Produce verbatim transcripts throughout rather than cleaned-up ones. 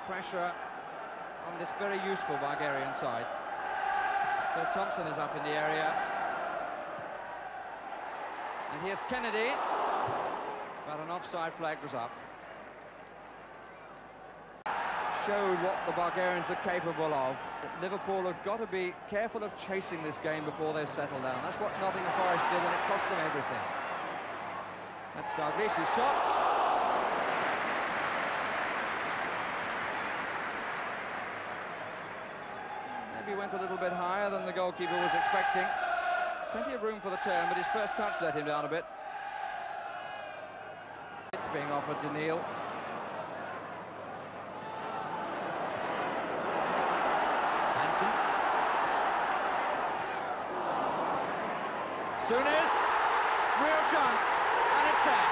pressure on this very useful Bulgarian side. Phil Thompson is up in the area. And here's Kennedy. But an offside flag was up. Showed what the Bulgarians are capable of. That Liverpool have got to be careful of chasing this game before they settle down. That's what Nottingham Forest did, and it cost them everything. That's Dalglish's shot. Maybe went a little bit higher than the goalkeeper was expecting. Plenty of room for the turn, but his first touch let him down a bit. It's being offered to Neil. Hansen. Souness. Real chance, and it's there.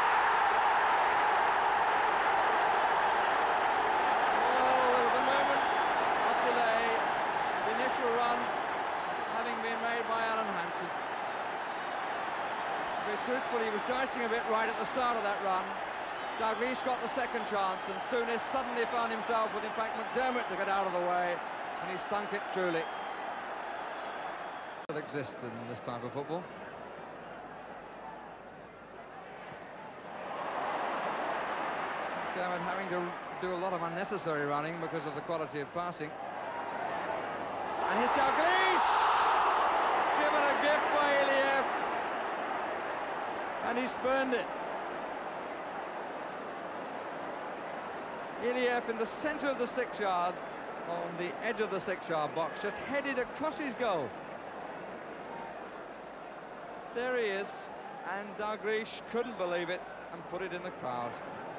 Well, there was a moment of delay. The initial run having been made by Alan Hansen. To be truthful, he was dicing a bit right at the start of that run. Dalglish got the second chance, and Souness suddenly found himself with, in fact, McDermott to get out of the way, and he sunk it truly. That exists in this type of football. McDermott having to do a lot of unnecessary running because of the quality of passing. And here's Dalglish! Given a gift by Iliev. And he spurned it. Iliev in the centre of the six-yard, on the edge of the six-yard box, just headed across his goal. There he is, and Dalglish couldn't believe it and put it in the crowd.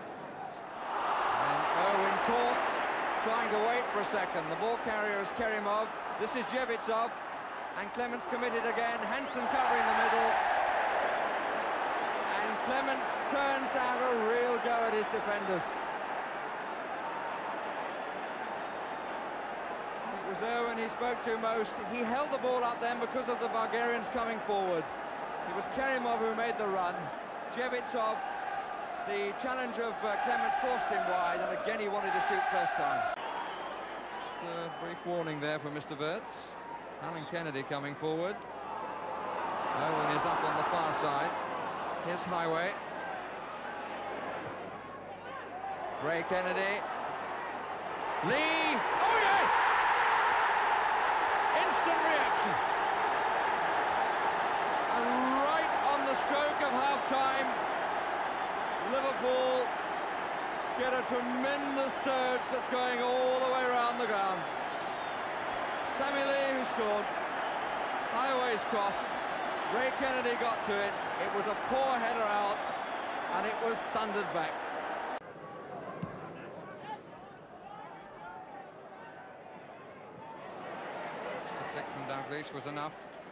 And Irwin caught, trying to wait for a second. The ball carrier is Kerimov. This is Jevitsov, and Clements committed again. Hansen covering the middle, and Clements turns to have a real go at his defenders. It was Irwin he spoke to most. He held the ball up then because of the Bulgarians coming forward. It was Kerimov who made the run. Jevitsov, the challenge of uh, Clements, forced him wide, and again he wanted to shoot first time. Just a brief warning there for Mister Wirtz. Alan Kennedy coming forward. Owen is up on the far side. Here's Highway. Ray Kennedy. Lee! Oh yes! Instant reaction. And right on the stroke of half-time, Liverpool get a tremendous surge that's going all the way around the ground. Sammy Lee who scored, Highway's cross, Ray Kennedy got to it, it was a poor header out, and it was thundered back. Just a flick from Dalglish was enough.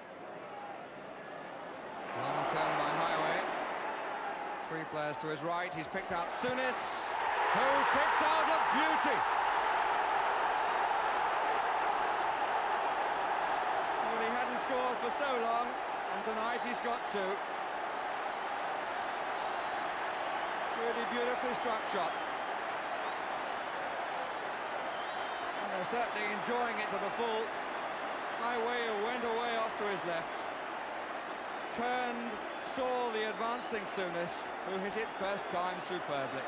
Long turn by Highway. Three players to his right, he's picked out Souness, who kicks out a beauty. Well, he hadn't scored for so long, and tonight he's got two. Really beautifully struck shot. And they're certainly enjoying it to the full. Highway went away off to his left. Turned, saw the advancing Souness, who hit it first time superbly.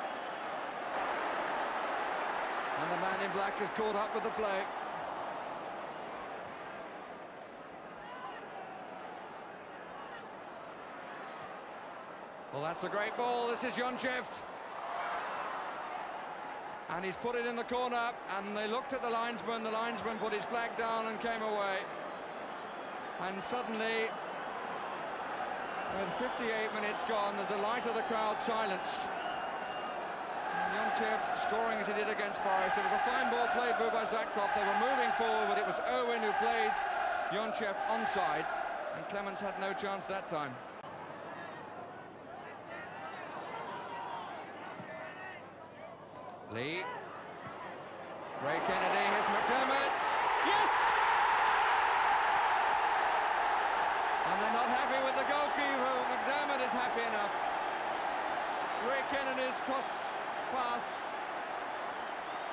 And the man in black is caught up with the play. Well, that's a great ball. This is Yonchev. And he's put it in the corner, and they looked at the linesman. The linesman put his flag down and came away. And suddenly, with fifty-eight minutes gone, the delight of the crowd silenced. Yonchev scoring as he did against Boris. It was a fine ball played by Zatkov. They were moving forward, but it was Irwin who played Yonchev onside, and Clements had no chance that time. Lee. Ray Kennedy, here's McDermott. Yes! And they're not happy with the goalkeeper. McDermott is happy enough. Ray Kennedy's cross pass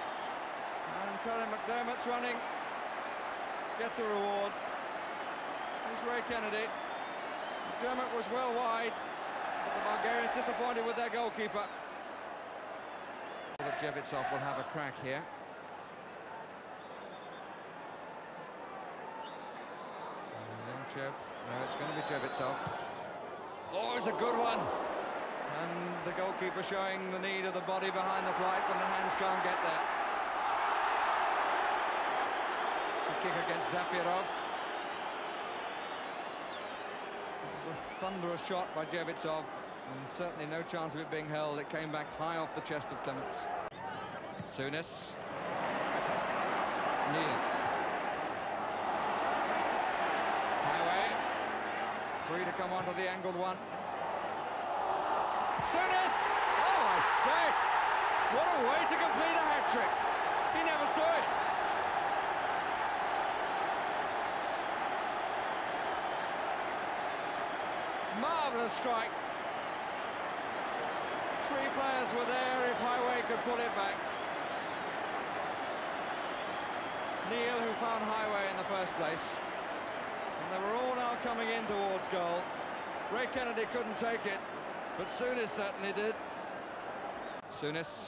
Terry McDermott's running, gets a reward. Here's Ray Kennedy. McDermott was well wide, but the Bulgarians disappointed with their goalkeeper. Jevitsov will have a crack here. Chev. No, it's going to be Jevitsov. Oh, it's a good one. And the goalkeeper showing the need of the body behind the flight when the hands can't get there. A kick against Zapirov. It was a thunderous shot by Jevitsov, and certainly no chance of it being held. It came back high off the chest of Clements. Souness. Neal. Highway. Three to come onto the angled one. Souness! Oh, I say! What a way to complete a hat-trick! He never saw it. Marvellous strike. Three players were there if Highway could put it back. Neal, who found Highway in the first place. And they were all now coming in towards goal. Ray Kennedy couldn't take it, but Souness certainly did. Souness.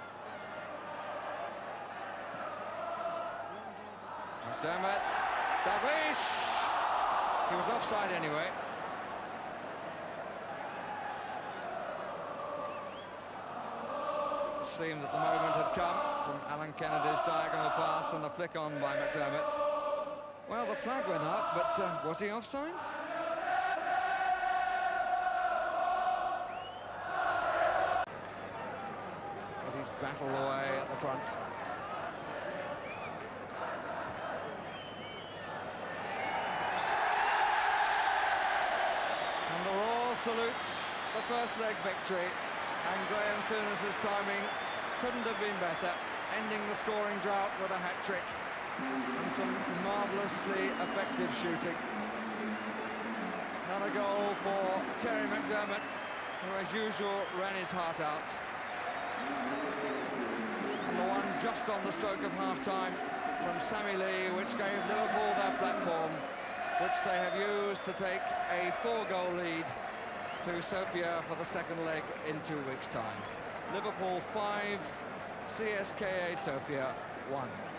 McDermott. Dalglish! He was offside anyway. It seemed that the moment had come from Alan Kennedy's diagonal pass and the flick on by McDermott. Well, the flag went up, but uh, was he offside? But he's battled away at the front. And the roar salutes the first leg victory, and Graham Souness's timing couldn't have been better, ending the scoring drought with a hat-trick and some marvellously effective shooting. Another goal for Terry McDermott, who as usual ran his heart out. And the one just on the stroke of half-time from Sammy Lee, which gave Liverpool their platform, which they have used to take a four-goal lead to Sofia for the second leg in two weeks' time. Liverpool five, C S K A Sofia one.